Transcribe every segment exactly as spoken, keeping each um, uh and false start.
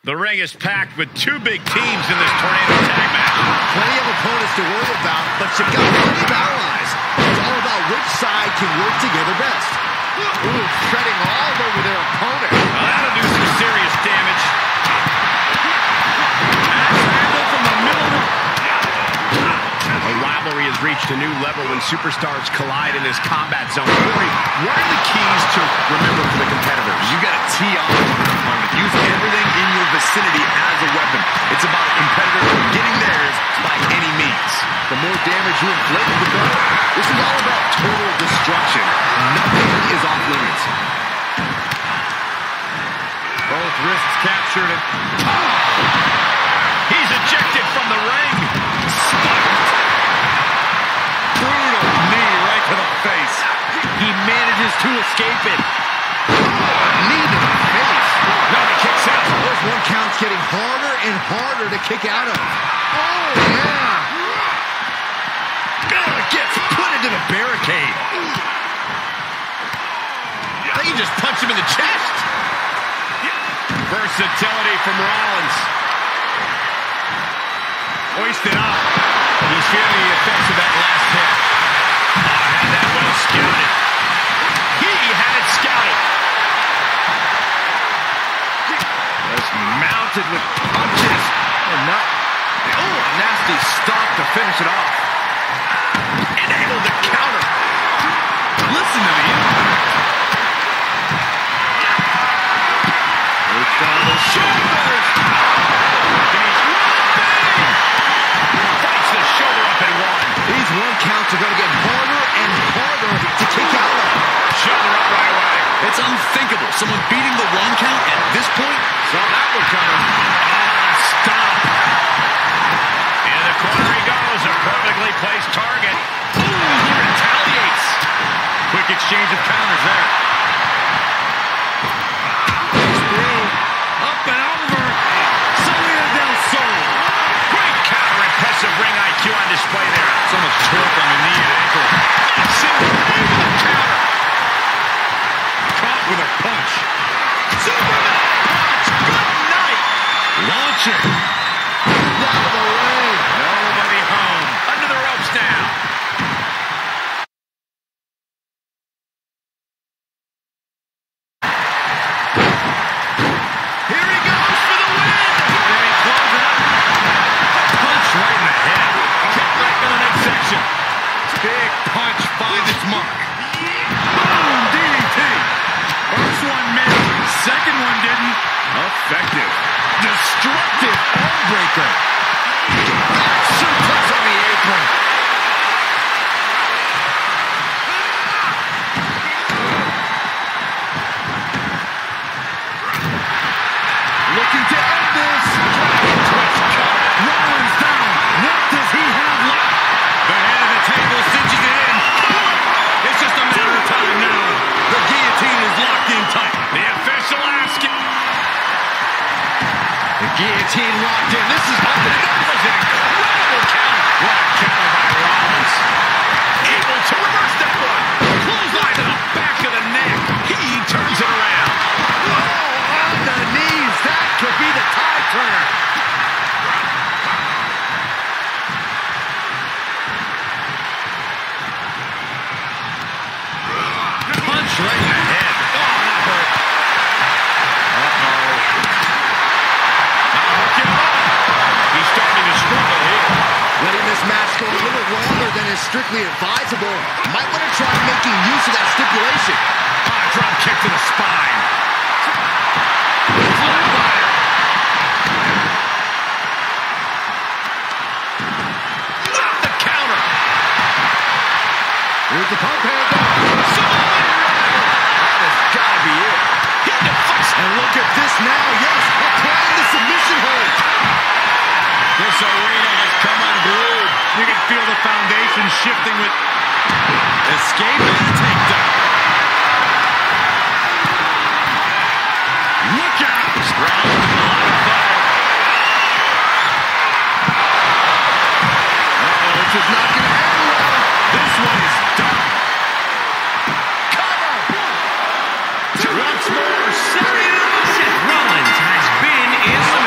The ring is packed with two big teams in this tornado tag match. Plenty of opponents to worry about, but you've got plenty of allies. It's all about which side can work together best. Ooh, treading all over their opponent. Well, that'll do some serious damage. That's handled from the middle. A rivalry has reached a new level when superstars collide in this combat zone. Corey, what are the keys to remember for the competitors? You got to tee off with your opponent. Use everything in your vicinity as a weapon. It's about a competitor getting theirs by any means. The more damage you inflict with the gun, this is all about total destruction. Nothing is off limits. Both wrists captured. And... Oh! He's ejected from the ring. Spiked. Brutal knee right to the face. He manages to escape it. Oh, knee to the face. No, he kicks out. Those one counts getting harder and harder to kick out of. Oh, yeah. Oh, gets put into the barricade. They just punch him in the chest. Versatility from Rollins. Hoisted up. He's feeling the effects of that last hit. Oh, had that well scouted. He had it scouted. Just mounted with punches. Oh, no. Oh, a nasty stop to finish it off. And able to counter. Listen to the impact. It's on the shoulders. He's running. Fights the shoulder up and one. These one counts are going to get harder and harder to kick out of. Shoulder up right away. It's unthinkable. Someone beating the one count at this point. Saw that one coming. Ah, stop. In the corner he goes. A perfectly placed target. Ooh, he retaliates. Quick exchange of counters there. He's through. Up and over. Salida del Sol. Great counter. Impressive ring I Q on display there. So much torque on the knee and ankle. Single move with a counter. Caught with a punch. Superman punch. Good night. Launching. Out of the way. Nobody home. Under the ropes now. Here he goes for the win. Did he close it up? Punch right in the head. Kick right to the next section. Big punch finds its mark. Boom, D D T. First one missed. Second one didn't. Effective. Destructive arm breaker. Suplex on the apron. Looking to end this. Twist cut. Rollins down. What does he have left? The head of the table cinches it in. It's just a matter of time now. The guillotine is locked in tight. The official asking. The guillotine locked in. This is opening. That was an incredible count. What a counter by Rollins. Able to reverse that one. Clothesline to the back of the neck. He turns it around. Oh, on the knees. That could be the tide turner. Punch right in the head. Oh, that hurt. Uh-oh. Now hook him up. He's starting to struggle here. Letting this match go a little longer than is strictly advisable. Might want to try making use of that stipulation. Ah, drop kick to the spine. Flatline. Not the counter. Here's the pump handle. Samoan Rider. That has got to be it. He deflects. And look at this now. Yes, applying the submission hold. This arena has come unglued. You can feel the foundation shifting with escape and a takedown. Look out! Round with a lot of fire. Uh-oh, this is not going to end well. This one is done. Cover! Once more, Seth Rollins has been in the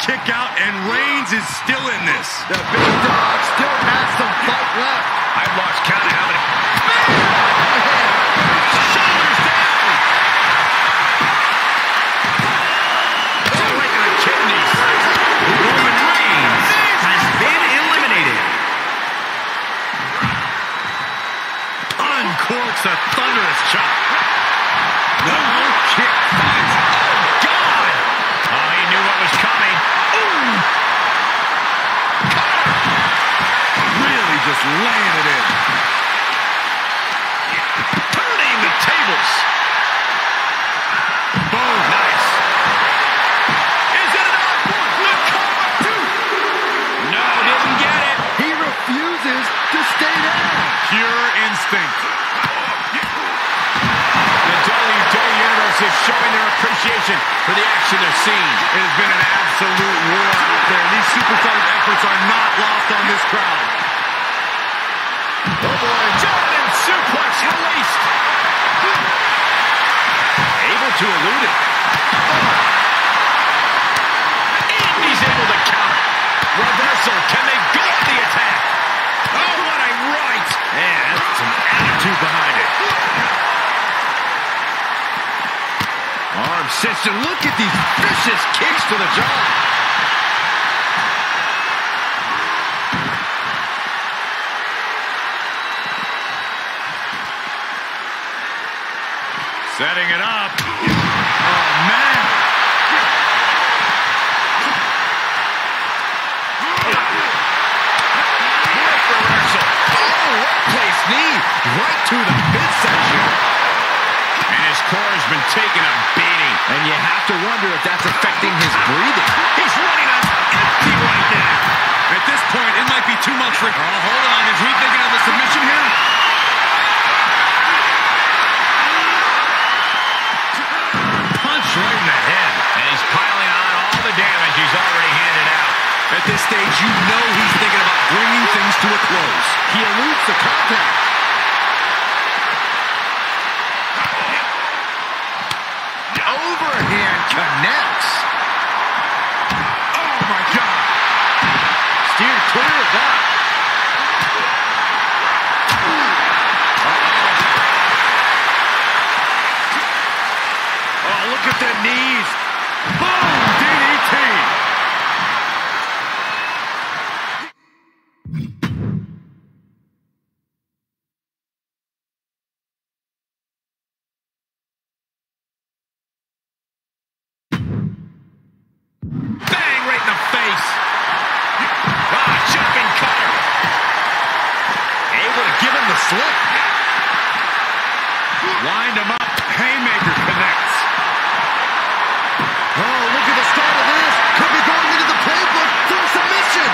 kick out, and Reigns is still in this. The big dog still has some fight left. I've lost count of how many. Shoulders down. Oh, right to the kidneys. Roman Reigns has been eliminated. Uncorks a thunderous chop. No kick finds. Oh, God! Oh, he knew what was coming. Ooh! Really just laying it in. Turning the tables. Boom. Nice. Is it enough? The cover two. No, didn't get it. He refuses to stay down. Pure instinct. The W W E Universe is showing their appreciation for the action they're seeing. It has been an absolute war out there. These superstars' efforts are not lost on this crowd. Oh boy, German suplex released. Able to elude it. And he's able to counter. Reversal. Can they go on the attack? Oh, what a right. Man, that's some attitude behind it. Arm cinched, and look at these vicious kicks to the jaw. Setting it up. Oh, man. Reversal. Oh, well-placed knee right to the midsection. And his core has been taking a beating. And you have to wonder if that's affecting his breathing. He's running on empty right now. At this point, it might be too much for... Oh, hold on. Is he thinking of a submission here? Punch right in the head. And he's piling on all the damage he's already handed out. At this stage, you know he's thinking about bringing things to a close. He eludes the contact. Overhand connects. Oh, my God. Steered clear of that. Oh, look at the knees. Boom, D D T. Bang right in the face. Ah, jumping cutter. Able to give him the slip. Wind him up. Haymaker connects. Oh, look at the start of this. Could be going into the playbook for a submission.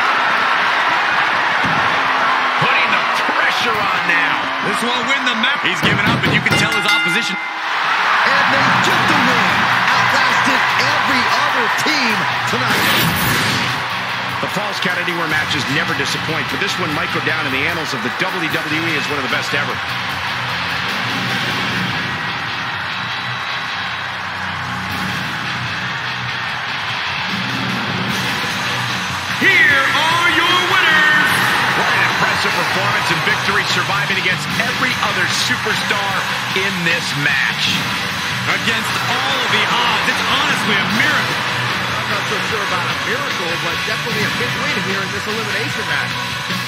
Putting the pressure on now. This won't win the match. He's giving up, and you can tell his opposition. And they get the win. Outlasted every other team tonight. The Falls Count Anywhere matches never disappoint, but this one might go down in the annals of the W W E as one of the best ever. Here are your winners! What an impressive performance and victory, surviving against every other superstar in this match. Against all of the odds, it's honestly a miracle. I'm not so sure about a miracle, but definitely a big win here in this elimination match.